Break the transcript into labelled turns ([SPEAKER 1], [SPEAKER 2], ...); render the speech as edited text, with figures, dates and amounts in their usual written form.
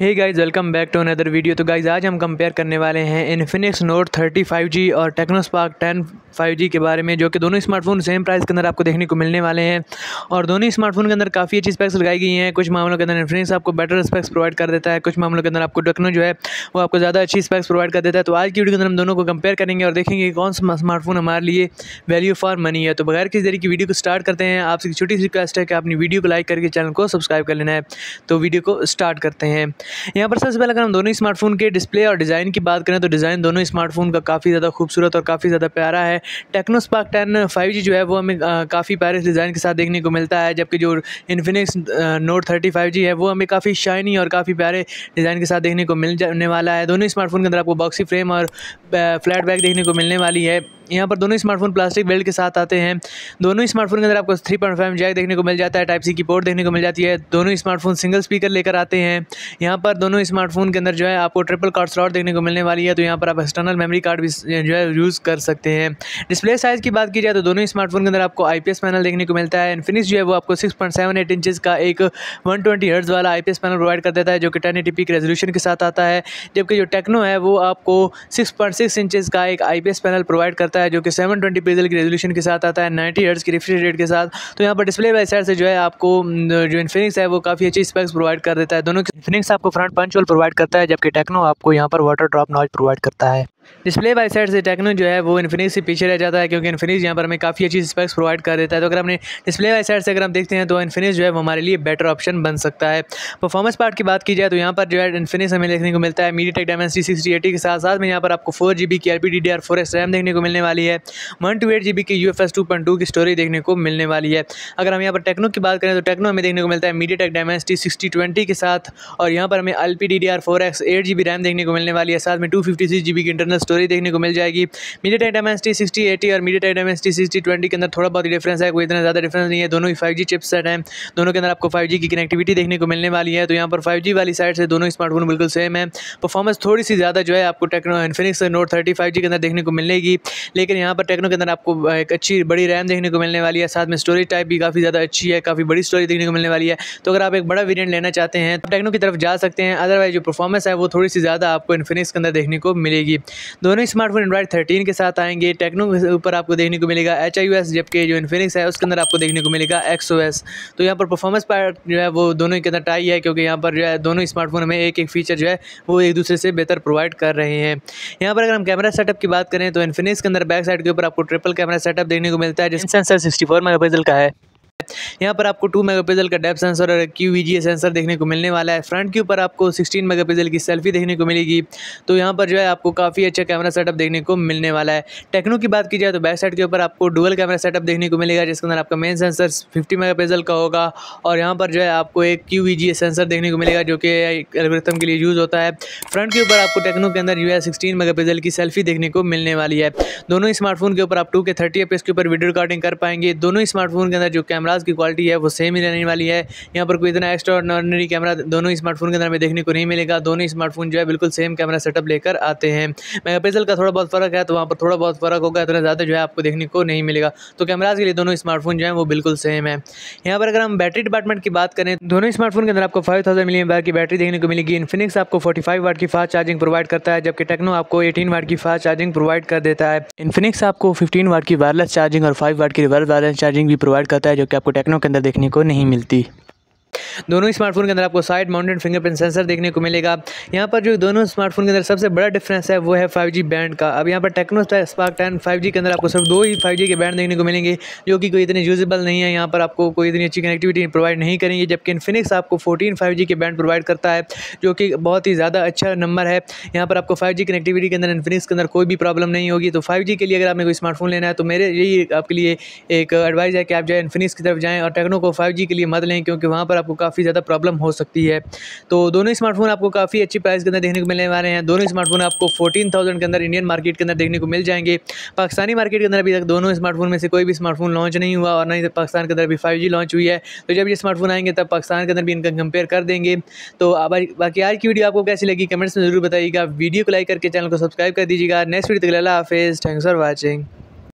[SPEAKER 1] Hey guys, welcome back to another video. तो guys आज हम कंपेयर करने वाले हैं इन्फिनिक्स नोट 30 5G और टेक्नो स्पार्क 10 5G के बारे में, जो कि दोनों स्मार्टफोन सेम प्राइस के अंदर आपको देखने को मिलने वाले हैं। और दोनों स्मार्टफोन के अंदर काफ़ी अच्छी स्पेक्स लगाई गई हैं। कुछ मामलों के अंदर इन्फिनिक्स आपको बेटर स्पेक्स प्रोवाइड कर देता है, कुछ मामलों के अंदर आपको टेक्नो जो है वो आपको ज़्यादा अच्छी स्पेक्स प्रोवाइड कर देता है। तो आज की वीडियो के अंदर हम दोनों को कंपेयर करेंगे और देखेंगे कि कौन सा स्मार्टफोन हमारे लिए वैल्यू फॉर मनी है। तो बगैर किसी तरीके की वीडियो को स्टार्ट करते हैं। आपसे एक छोटी सी रिक्वेस्ट है कि अपनी वीडियो को लाइक करके चैनल को सब्सक्राइब कर लेना है। तो वीडियो को स्टार्ट करते हैं। यहाँ पर सबसे पहले अगर हम दोनों स्मार्टफोन के डिस्प्ले और डिज़ाइन की बात करें तो डिज़ाइन दोनों स्मार्टफोन का काफ़ी ज़्यादा खूबसूरत और काफ़ी ज़्यादा प्यारा है। टेक्नो स्पार्क 10 5G जो है वो हमें काफ़ी प्यारे डिज़ाइन के साथ देखने को मिलता है, जबकि जो इन्फिनिक्स नोट 30 5G है वो हमें काफ़ी शाइनी और काफ़ी प्यारे डिज़ाइन के साथ देखने को मिल जाने वाला है। दोनों स्मार्टफोन के अंदर आपको बॉक्सी फ्रेम और फ्लैट बैक देखने को मिलने वाली है। यहाँ पर दोनों स्मार्टफोन प्लास्टिक बेल्ट के साथ आते हैं। दोनों स्मार्टफोन के अंदर आपको 3.5 जैक देखने को मिल जाता है, टाइप सी की पोर्ट देखने को मिल जाती है। दोनों स्मार्टफोन सिंगल स्पीकर लेकर आते हैं। यहाँ पर दोनों स्मार्टफोन के अंदर जो है आपको ट्रिपल कार्ड स्लॉट देखने को मिलने वाली है, तो यहाँ पर आप एक्सटर्नल मेमोरी कार्ड भी जो है यूज़ कर सकते हैं। डिस्प्ले साइज़ की बात की जाए तो दोनों स्मार्टफोन के अंदर आपको IPS पैनल देखने को मिलता है। इन्फिनिक्स जो है वो आपको 6.78 इंचज़ का एक 120 हर्ट्ज़ वाला IPS पैनल प्रोवाइड कर देता है, जो कि 1080p के रेजोल्यूशन के साथ आता है। जबकि जो टेक्नो है वो आपको 6.6 इंचज़ का एक IPS पैनल प्रोवाइड करता है, जो कि 720 पिक्सल की रेजोल्यूशन के साथ आता है, 90 हर्ट्ज़ की रिफ्रेश रेट के साथ। तो यहाँ पर डिस्प्ले वाइज साइड से जो है आपको जो इन्फिनिक्स है वो काफ़ी अच्छी स्पेक्स प्रोवाइड कर देता है। दोनों इन्फिनिक्स आपको फ्रंट पंच होल प्रोवाइड करता है, जबकि टेक्नो आपको यहाँ पर वाटर ड्रॉप नॉच प्रोवाइड करता है। डिस्प्ले बाई साइड से टेक्नो जो है वो इन्फिनिक्स से पीछे रह जाता है, क्योंकि इन्फिनिक्स यहाँ पर हमें काफ़ी अच्छी स्पेक्स प्रोवाइड कर देता है। तो अगर हमने डिस्प्ले बाई साइड से अगर हम देखते हैं तो इन्फिनिक्स जो है वो हमारे लिए बेटर ऑप्शन बन सकता है। परफॉर्मेंस पार्ट की बात की जाए तो यहाँ पर जो है इन्फिनिक्स हमें देखने को मिलता है मीडियाटेक डायमेंसिटी 6080 के साथ साथ में यहाँ पर आपको 4GB की LPDDR4X रैम देखने को मिलने वाली है, 128GB की UFS 2.2 की स्टोरेज देखने को मिलने वाली है। अगर हम यहाँ पर टेक्नो की बात करें तो टेक्नो हमें देखने को मिलता है मीडियाटेक डायमेंसिटी 6020 के साथ, और यहाँ पर हमें LPDDR4X 8GB रैम देखने को मिलने वाली है, साथ में 256GB की इंटरनल स्टोरेज देखने को मिल जाएगी। मीडियाटेक डायमेंसिटी 6080 और मीडियाटेक डायमेंसिटी 6020 के अंदर थोड़ा बहुत डिफरेंस है, कोई इतना ज़्यादा डिफरेंस नहीं है। दोनों ही 5G चिपसेट हैं, दोनों के अंदर आपको 5G की कनेक्टिविटी देखने को मिलने वाली है। तो यहाँ पर 5G वाली साइड से दोनों स्मार्टफोन बिल्कुल सेम है। परफॉर्मेंस थोड़ी सी ज़्यादा जो है आपको टेक्नो इन्फिनिक्स नोट 30 5G के अंदर देखने को मिलेगी, लेकिन यहाँ पर टेक्नो के अंदर आपको एक अच्छी बड़ी रैम देखने को मिलने वाली है, साथ में स्टोरेज टाइप भी काफ़ी ज़्यादा अच्छी है, काफ़ी बड़ी स्टोरेज देखने को मिलने वाली है। तो अगर आप एक बड़ा वेरिएंट लेना चाहते हैं तो टेक्नो की तरफ जा सकते हैं, अदरवाइज जो परफॉर्मेंस है वो थोड़ी सी ज़्यादा आपको इन्फिनिक्स के अंदर देखने को मिलेगी। दोनों स्मार्टफोन एंड्रॉइड 13 के साथ आएंगे। टेक्नो के ऊपर आपको देखने को मिलेगा HIOS, जबकि जो इन्फिनिक्स है उसके अंदर आपको देखने को मिलेगा XOS। तो यहाँ पर परफॉर्मेंस पार्ट जो है वो दोनों के अंदर टाई है, क्योंकि यहाँ पर जो है दोनों स्मार्टफोन में एक एक फीचर जो है वो एक दूसरे से बेहतर प्रोवाइड कर रहे हैं। यहाँ पर अगर हम कैमरा सेटअप की बात करें तो इन्फिनिक्स के अंदर बैक साइड के ऊपर आपको ट्रिपल कैमरा सेटअप देखने को मिलता है, जिसमें सेंसर 64 मेगापिक्सल का है। यहाँ पर आपको 2 मेगापिक्सल का डेप्थ सेंसर और QVGA सेंसर देखने को मिलने वाला है। फ्रंट के ऊपर आपको 16 मेगापिक्सल की सेल्फी देखने को मिलेगी। तो यहाँ पर जो है आपको काफ़ी अच्छा कैमरा सेटअप देखने को मिलने वाला है। टेक्नो की बात की जाए तो बैक साइड के ऊपर आपको डुअल कैमरा सेटअप देखने को मिलेगा, जिसके अंदर आपका मेन सेंसर 50 मेगापिक्सल का होगा, और यहाँ पर जो है आपको एक QVGA सेंसर देखने को मिलेगा, जो कि एल्गोरिथम के लिए यूज़ होता है। फ्रंट के ऊपर आपको टेक्नो के अंदर जो है 16 मेगापिक्सल की सेल्फी देखने को मिलने वाली है। दोनों स्मार्टफोन के ऊपर आप 2K 30 FPS के ऊपर वीडियो रिकॉर्डिंग कर पाएंगे। दोनों स्मार्टफोन के अंदर जो कैमराज की क्वालिटी है वो सेम ही रहने वाली है। यहाँ पर कोई इतना एक्स्ट्रा ऑर्डिनरी कैमरा दोनों स्मार्टफोन के अंदर हमें देखने को नहीं मिलेगा। दोनों स्मार्टफोन जो है बिल्कुल सेम कैमरा सेटअप लेकर आते हैं। मेगापिक्सल का थोड़ा बहुत फ़र्क है, तो वहाँ पर थोड़ा बहुत फ़र्क होगा, इतना ज़्यादा जो है आपको देखने को नहीं मिलेगा। तो कैमराज के लिए दोनों स्मार्टफोन जो है वो बिल्कुल सेम है। यहाँ पर अगर हम बैटरी डिपार्टमेंट की बात करें, दोनों स्मार्टफोन के अंदर आपको 5000 mAh की बैटरी देखने को मिलेगी। इन्फिनिक्स आपको 45 वाट की फास्ट चार्जिंग प्रोवाइड करता है, जबकि टेक्नो आपको 18 वाट की फास्ट चार्जिंग प्रोवाइड कर देता है। इन्फिनिक्स आपको 15 वाट की वायरलेस चार्जिंग और 5 वाट की रिवर्स वायरलेस चार्जिंग भी प्रोवाइड करता है, जो कि आपको टेक्नो के अंदर देखने को नहीं मिलती। दोनों स्मार्टफोन के अंदर आपको साइड माउंटेड फिंगरप्रिंट सेंसर देखने को मिलेगा। यहाँ पर जो दोनों स्मार्टफोन के अंदर सबसे बड़ा डिफरेंस है वो है 5G बैंड का। अब यहाँ पर टेक्नो स्पार्क 10 5G के अंदर आपको सिर्फ 2 ही 5G के बैंड देखने को मिलेंगे, जो कि कोई इतने यूजेबल नहीं है। यहाँ पर आपको कोई इतनी अच्छी कनेक्टिविटी प्रोवाइड नहीं करेंगे, जबकि इन्फिनिक्स आपको 14 5G के बैंड प्रोवाइड करता है, जो कि बहुत ही ज़्यादा अच्छा नंबर है। यहाँ पर आपको 5G कनेक्टिविटी के अंदर इन्फिनिक्स के अंदर कोई भी प्रॉब्लम नहीं होगी। तो 5G के लिए अगर आपने कोई स्मार्टफोन लेना है तो मेरे यही आपके लिए एक एडवाइस है कि आप जो है इन्फिनिक्स की तरफ जाएँ, और टेक्नो को 5G के लिए मत लें, क्योंकि वहाँ पर आपको काफ़ी ज़्यादा प्रॉब्लम हो सकती है। तो दोनों स्मार्टफोन आपको काफ़ी अच्छी प्राइस के अंदर देखने को मिलने वाले हैं। दोनों स्मार्टफोन आपको 14,000 के अंदर इंडियन मार्केट के अंदर देखने को मिल जाएंगे। पाकिस्तानी मार्केट के अंदर अभी तक दोनों स्मार्टफोन में से कोई भी स्मार्टफोन लॉन्च नहीं हुआ, और ना ही पाकिस्तान के अंदर भी 5G लॉन्च हुई है। तो जब ये स्मार्टफोन आएंगे तब पाकिस्तान के अंदर भी इनका कंपेयर कर देंगे। तो बाकी आज की वीडियो आपको कैसी लगी कमेंट्स में ज़रूर बताइएगा। वीडियो को लाइक करके चैनल को सब्सक्राइब कर दीजिएगा। नेक्स्ट वीडियो तक अल्लाह हाफिज़। Thanks for watching.